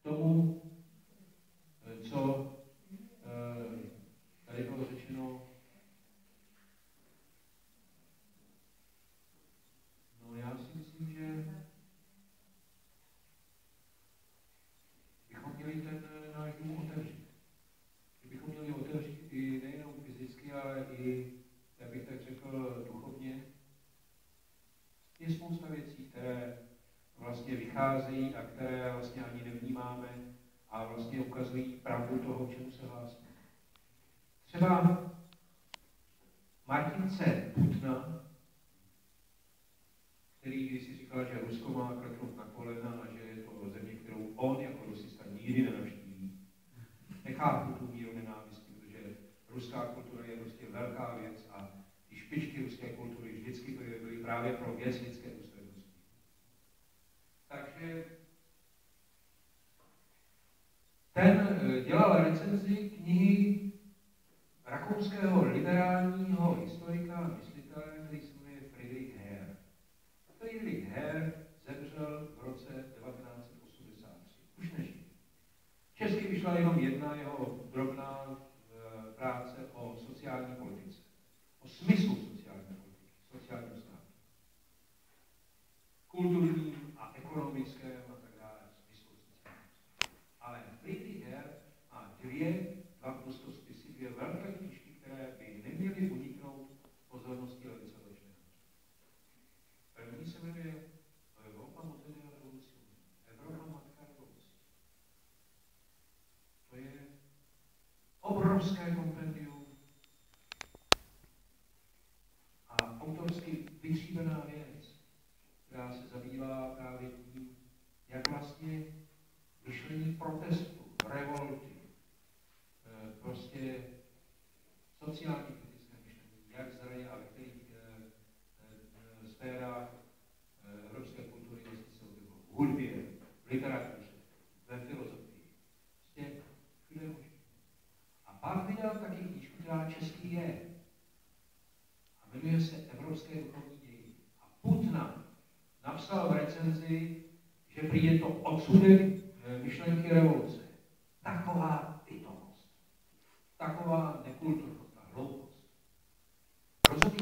tomu, co tady bylo řečeno. No já si myslím, že bychom měli ten náš dům otevřít. Že bychom měli otevřít i nejenom fyzicky, ale i, jak bych tak řekl, duchovně. Je spousta věcí, které vlastně vycházejí a které vlastně ani nevnímáme a vlastně ukazují pravdu toho, čemu se hlásíme. Třeba Martin C. Putna, který když si říkal, že Rusko má kleknout na kolena a že je to země, kterou on jako rusista nikdy nenavštíví. Nechápu tu míru nenávisti, protože ruská kultura je prostě velká věc a ty špičky ruské kultury vždycky byly právě pro věc lidské důstojnosti. Takže ten dělal recenzi knihy rakouského liberálního historika a myslitele, který se jmenuje Friedrich Herr. Friedrich Herr zemřel v roce 1983. Už nežil. Česky vyšla jenom jedna jeho drobná práce o sociální politice. O smyslu sociální politiky, sociálního státu. Kulturním a ekonomickém a tak dále smyslu sociálního státu. Ale Friedrich Herr má dva prostospisy, dvě velké knížky, které by neměly uniknout pozornosti levicového čtenáře. První se jmenuje Evropa moderna revoluce. Evropa matka revoluce. To je obrovské kompendium a autorsky vytříbená věc, která se zabývá právě tím, jak vlastně myšlení protestu, revolty, prostě sociální kritické myšlení, jak zraje a ve kterých sférách evropské kultury se objevilo. V hudbě, v literatuře, ve filozofii. Prostě všude možné. A pak vydal taky knížku, která český je. A jmenuje se Evropské duchovní dějiny. A Putna napsal v recenzi, že prý je to odsudek myšlenky revoluce. Taková pitomost. Taková nekulturnost a hloupost.